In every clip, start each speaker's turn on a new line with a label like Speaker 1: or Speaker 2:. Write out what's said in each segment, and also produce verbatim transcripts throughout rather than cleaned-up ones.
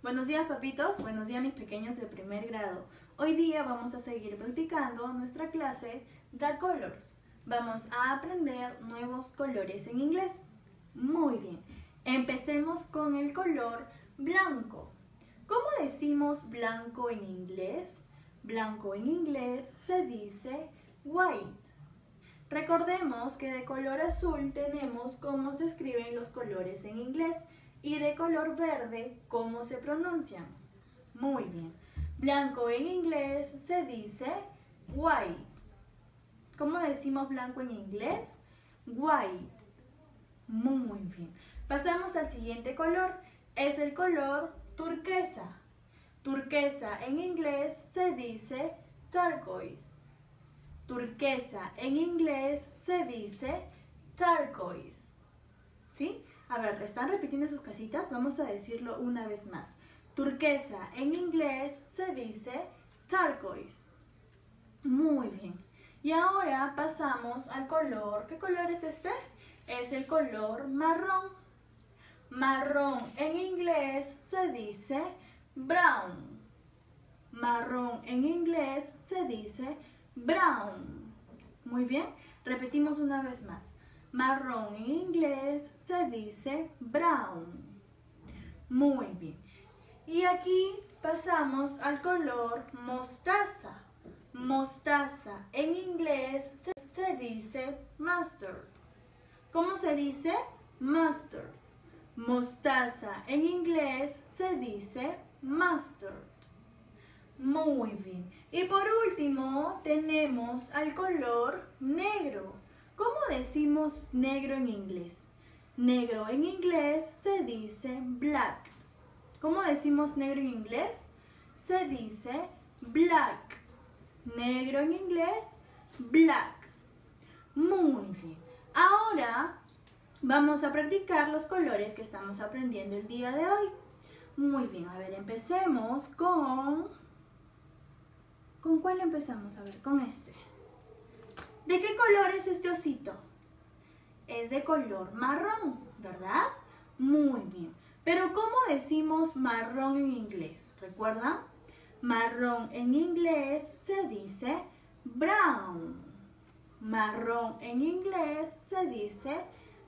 Speaker 1: Buenos días, papitos. Buenos días, mis pequeños de primer grado. Hoy día vamos a seguir practicando nuestra clase The Colors. Vamos a aprender nuevos colores en inglés. Muy bien. Empecemos con el color blanco. ¿Cómo decimos blanco en inglés? Blanco en inglés se dice white. Recordemos que de color azul tenemos cómo se escriben los colores en inglés y de color verde cómo se pronuncian. Muy bien. Blanco en inglés se dice white. ¿Cómo decimos blanco en inglés? White. Muy bien. Pasamos al siguiente color. Es el color turquesa. Turquesa en inglés se dice turquoise. Turquesa en inglés se dice turquoise. ¿Sí? A ver, ¿están repitiendo sus casitas? Vamos a decirlo una vez más. Turquesa en inglés se dice turquoise. Muy bien. Y ahora pasamos al color. ¿Qué color es este? Es el color marrón. Marrón en inglés se dice brown. Marrón en inglés se dice brown. Muy bien. Repetimos una vez más. Marrón en inglés se dice brown. Muy bien. Y aquí pasamos al color mostaza. Mostaza en inglés se, se dice mustard. ¿Cómo se dice? Mustard. Mostaza en inglés se dice mustard. Muy bien. Y por último tenemos al color negro. ¿Cómo decimos negro en inglés? Negro en inglés se dice black. ¿Cómo decimos negro en inglés? Se dice black. Negro en inglés, black. Muy bien. Ahora vamos a practicar los colores que estamos aprendiendo el día de hoy. Muy bien, a ver, empecemos con... ¿Con cuál empezamos? A ver, con este. ¿De qué color es este osito? Es de color marrón, ¿verdad? Muy bien. Pero ¿cómo decimos marrón en inglés? ¿Recuerdan? Marrón en inglés se dice brown. Marrón en inglés se dice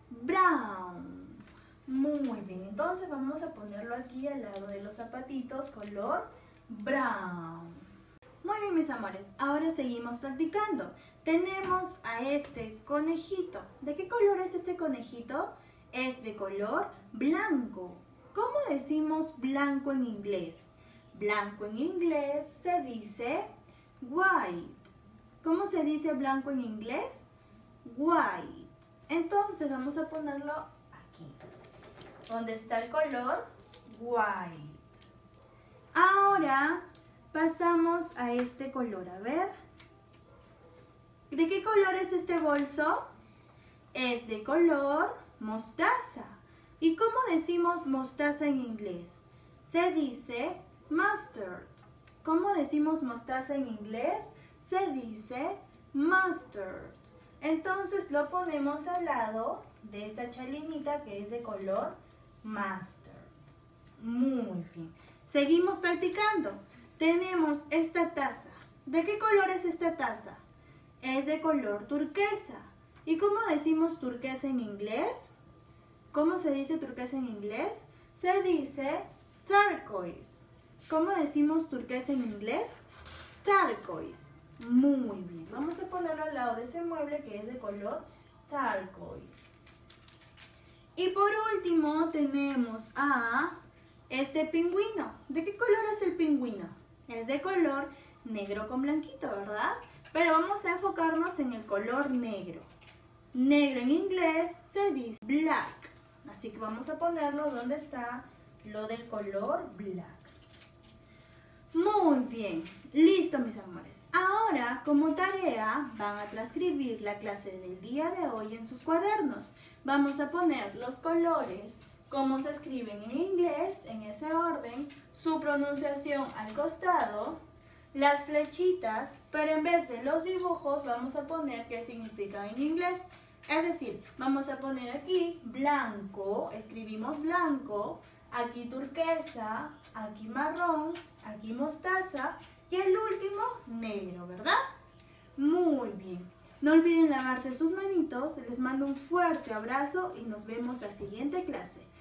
Speaker 1: brown. Muy bien. Entonces vamos a ponerlo aquí al lado de los zapatitos, color brown. Muy bien, mis amores, ahora seguimos practicando. Tenemos a este conejito. ¿De qué color es este conejito? Es de color blanco. ¿Cómo decimos blanco en inglés? Blanco en inglés se dice white. ¿Cómo se dice blanco en inglés? White. Entonces vamos a ponerlo aquí, donde está el color white. Ahora pasamos a este color, a ver. ¿De qué color es este bolso? Es de color mostaza. ¿Y cómo decimos mostaza en inglés? Se dice mustard. ¿Cómo decimos mostaza en inglés? Se dice mustard. Entonces lo ponemos al lado de esta chalinita que es de color mustard. Muy bien. Seguimos practicando. Tenemos esta taza. ¿De qué color es esta taza? Es de color turquesa. ¿Y cómo decimos turquesa en inglés? ¿Cómo se dice turquesa en inglés? Se dice turquoise. ¿Cómo decimos turquesa en inglés? Turquoise. Muy bien. Vamos a ponerlo al lado de ese mueble que es de color turquoise. Y por último tenemos a este pingüino. ¿De qué color es el pingüino? Es de color negro con blanquito, ¿verdad? Pero vamos a enfocarnos en el color negro. Negro en inglés se dice black. Así que vamos a ponerlo donde está lo del color black. Muy bien. Listo, mis amores. Ahora, como tarea, van a transcribir la clase del día de hoy en sus cuadernos. Vamos a poner los colores, cómo se escriben en inglés, en ese orden, su pronunciación al costado, las flechitas, pero en vez de los dibujos vamos a poner qué significan en inglés. Es decir, vamos a poner aquí blanco, escribimos blanco, aquí turquesa, aquí marrón, aquí mostaza y el último negro, ¿verdad? Muy bien. No olviden lavarse sus manitos, les mando un fuerte abrazo y nos vemos la siguiente clase.